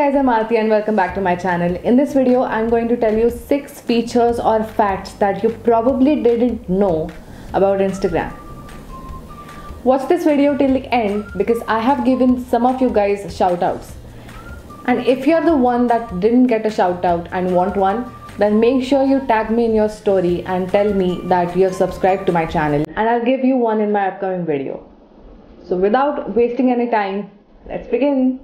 guys, I'm Aarti and welcome back to my channel. In this video, I'm going to tell you 6 features or facts that you probably didn't know about Instagram. Watch this video till the end because I have given some of you guys shoutouts. And if you're the one that didn't get a shoutout and want one, then make sure you tag me in your story and tell me that you have subscribed to my channel, and I'll give you one in my upcoming video. So without wasting any time, let's begin.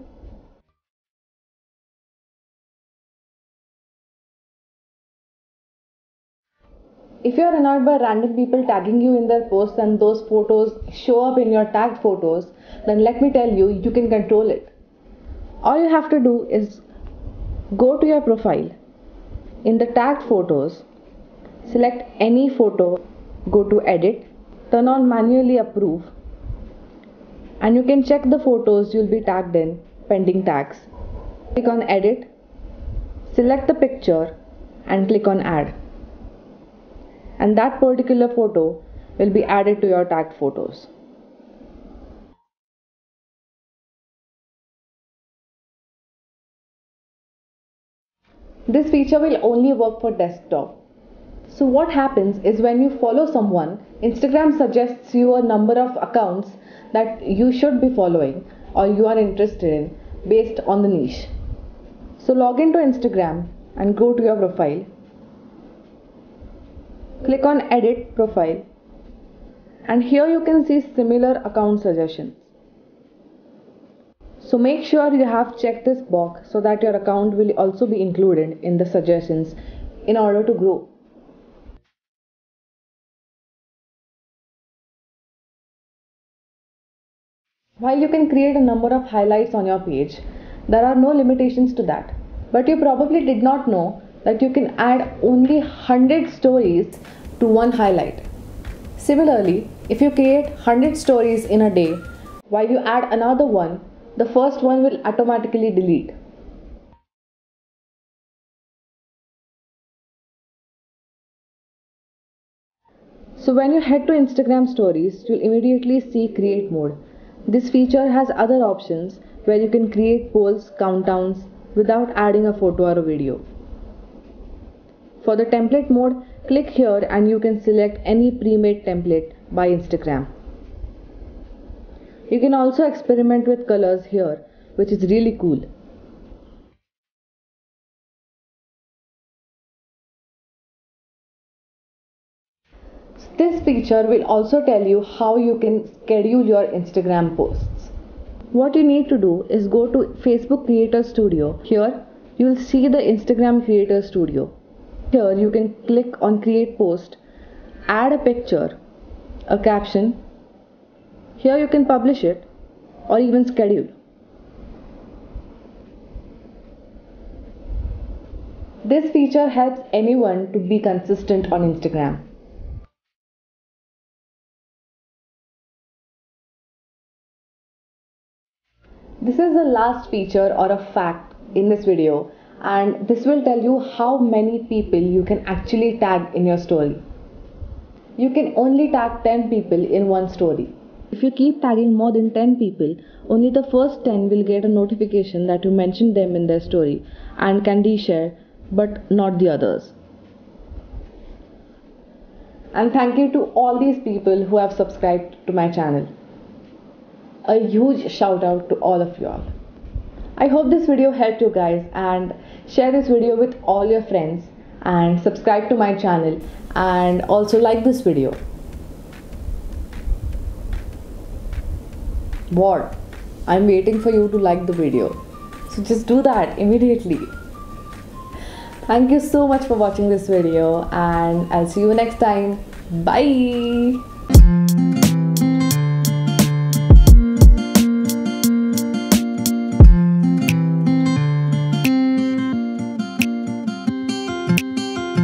If you are annoyed by random people tagging you in their posts and those photos show up in your tagged photos, then let me tell you, you can control it. All you have to do is go to your profile. In the tagged photos, select any photo, go to edit, turn on manually approve, and you can check the photos you'll be tagged in, pending tags. Click on edit, select the picture and click on add. And that particular photo will be added to your tagged photos. This feature will only work for desktop. So what happens is when you follow someone, Instagram suggests you a number of accounts that you should be following or you are interested in based on the niche. So log into Instagram and go to your profile. Click on edit profile, and here you can see similar account suggestions. So make sure you have checked this box so that your account will also be included in the suggestions in order to grow. While you can create a number of highlights on your page, there are no limitations to that. But you probably did not know that you can add only 100 stories to one highlight. Similarly, if you create 100 stories in a day, while you add another one, the first one will automatically delete. So when you head to Instagram stories, you'll immediately see create mode. This feature has other options where you can create polls, countdowns without adding a photo or a video. For the template mode, click here and you can select any pre-made template by Instagram. You can also experiment with colors here, which is really cool. This feature will also tell you how you can schedule your Instagram posts. What you need to do is go to Facebook Creator Studio. Here, you will see the Instagram Creator Studio. Here you can click on create post, add a picture, a caption. Here you can publish it or even schedule. This feature helps anyone to be consistent on Instagram. This is the last feature or a fact in this video, and this will tell you how many people you can actually tag in your story. You can only tag 10 people in one story. If you keep tagging more than 10 people, only the first 10 will get a notification that you mentioned them in their story and can reshare, but not the others. And thank you to all these people who have subscribed to my channel. A huge shout out to all of you all. I hope this video helped you guys, and share this video with all your friends and subscribe to my channel and also like this video. What? I'm waiting for you to like the video. So just do that immediately. Thank you so much for watching this video, and I'll see you next time. Bye.